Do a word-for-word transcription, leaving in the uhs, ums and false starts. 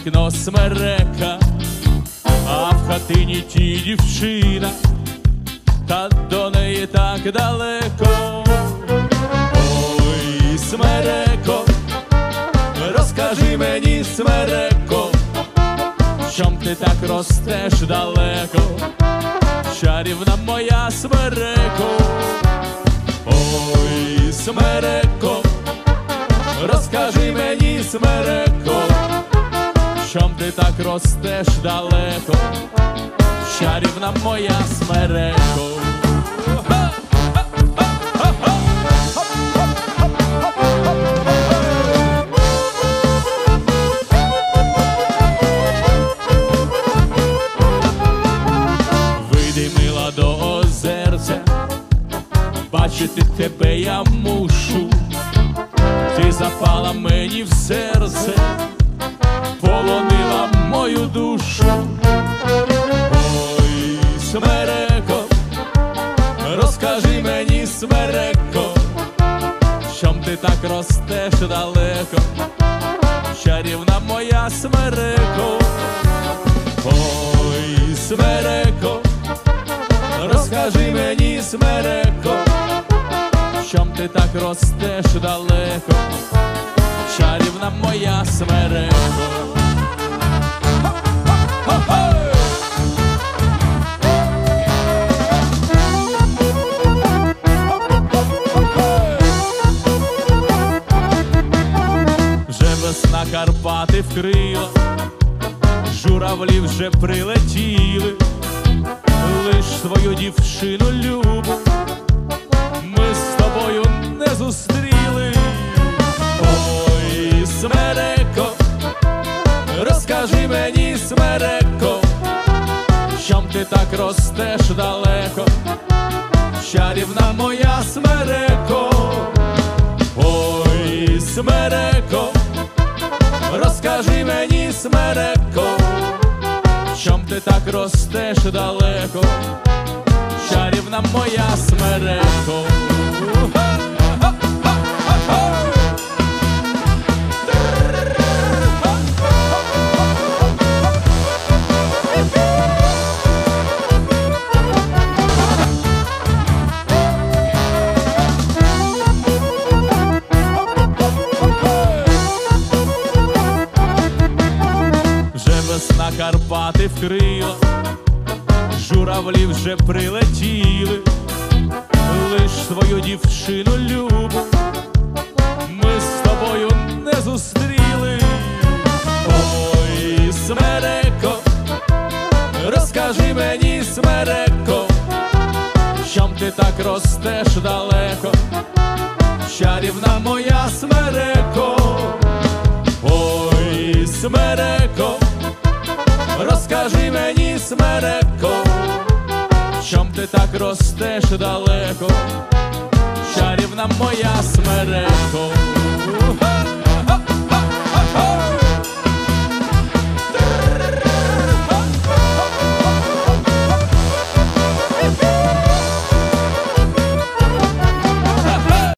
вікно смерека, а в хатині ті дівчина, та до неї так далеко. Ой, смереко, розкажи мені, смереко, чом ти так ростеш далеко, чарівна моя смереко. Ой, смереко, розкажи мені, смереко, чом ти так ростеш далеко, чарівна моя смереко. Вийди, мила, до озерця, бачити тебе я мушу. Ти запала мені в серце, полонила мою душу. Ой, смереко, розкажи мені, смереко, чом ти так ростеш далеко, чарівна моя смереко. Ой, смереко, розкажи мені, смереко, чом ти так ростеш далеко, чарівна моя смереко. Вже весна Карпати вкрила, журавлі вже прилетіли, лиш свою дівчину любу ми з тобою не зустріли. Ой, смереко, розкажи мені, смереко, чом ти так ростеш далеко, чарівна моя смереко. Ой, смереко, розкажи мені, смереко, чом ти так ростеш далеко, чарівна моя смереко. Весна Карпати вкрила, журавлі вже прилетіли, лиш свою дівчину любу ми з тобою не зустріли. Ой, смереко, розкажи мені, смереко, чом ти так ростеш далеко, чарівна моя смереко. Ой, смереко, розкажи мені, смереко, чом ти так ростеш далеко, чарівна моя смереко.